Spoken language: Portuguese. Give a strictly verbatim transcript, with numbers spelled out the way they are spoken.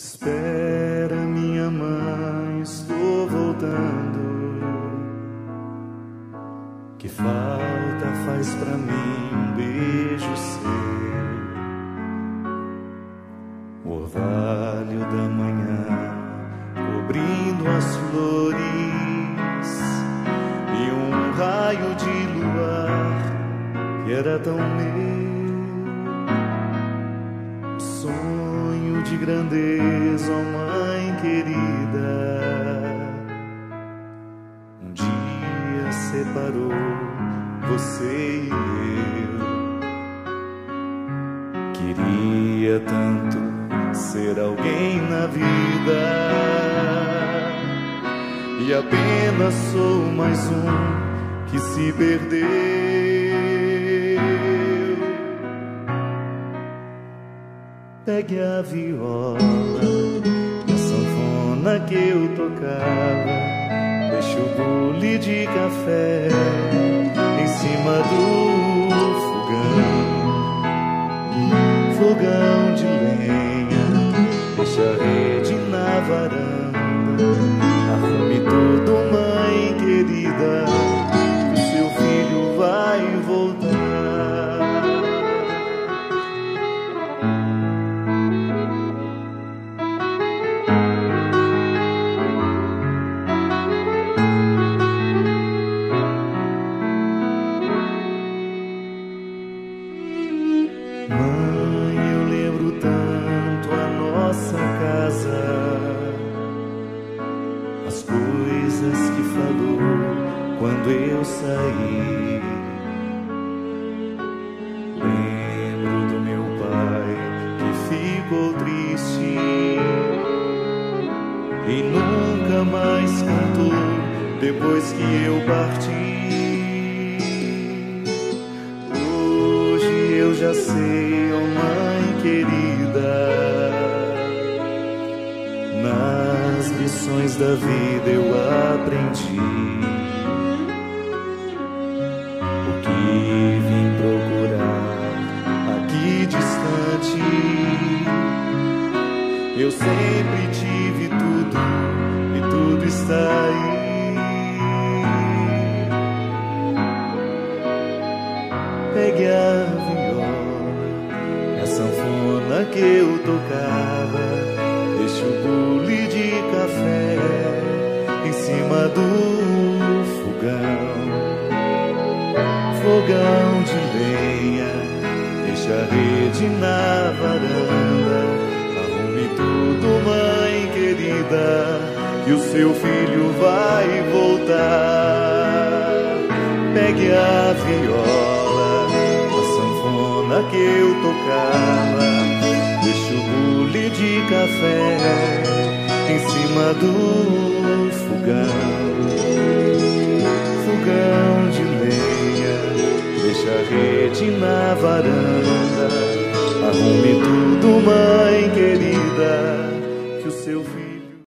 Espera, minha mãe, estou voltando. Que falta faz pra mim um beijo seu? O orvalho da manhã cobrindo as flores e um raio de luar que era tão meu. Sonho de grandeza, ó mãe querida, um dia separou você e eu. Queria tanto ser alguém na vida e apenas sou mais um que se perdeu. Pegue a viola e a sanfona que eu tocava, deixe o bule de café em cima do fogão, fogão de lenha, deixa a rede na varanda, arrume tudo, mãe querida, que seu filho vai voltar. Mãe, eu lembro tanto a nossa casa, as coisas que falou quando eu saí. Lembro do meu pai que ficou triste e nunca mais cantou depois que eu parti. Eu já sei, ó mãe querida, nas lições da vida eu aprendi o que vim procurar aqui distante. Eu sempre tive tudo e tudo está aí. Pegue a viola, a sanfona que eu tocava, deixe o bule de café em cima do fogão, fogão de lenha, deixa a rede na varanda, arrume tudo, mãe querida, que o seu filho vai voltar. Pegue a viola, que eu tocava, deixa o bule de café em cima do fogão, fogão de lenha, deixa a rede na varanda, arrume tudo, mãe querida,